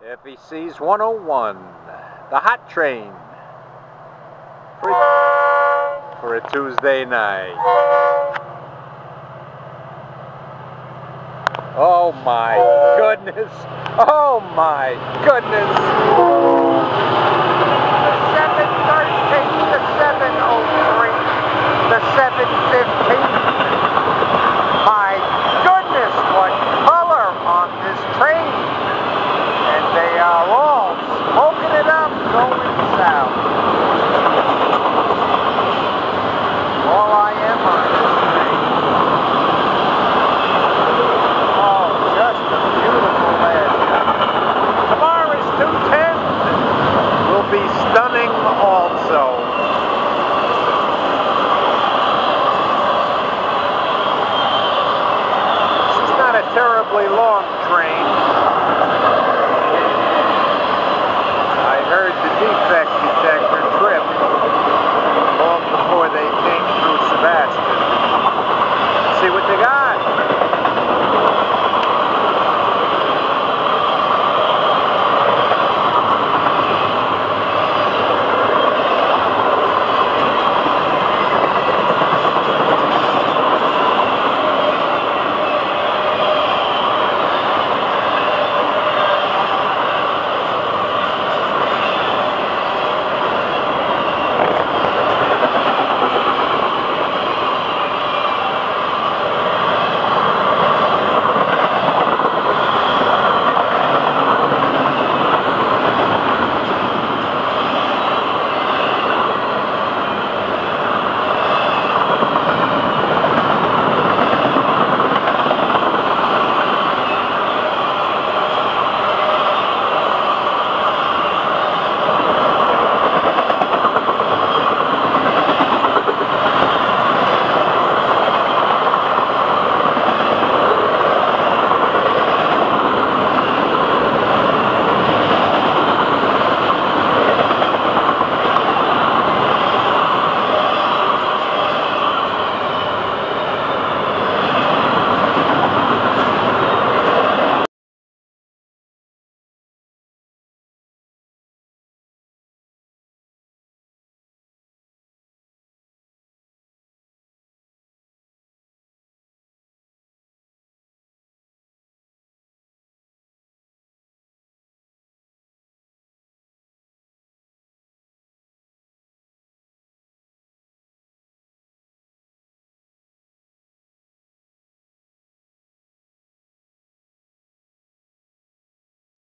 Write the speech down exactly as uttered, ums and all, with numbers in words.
F E C one oh one, the hot train, for, for a Tuesday night. Oh my goodness, oh my goodness. The seven thirteen, the seven oh three, the seven fifteen.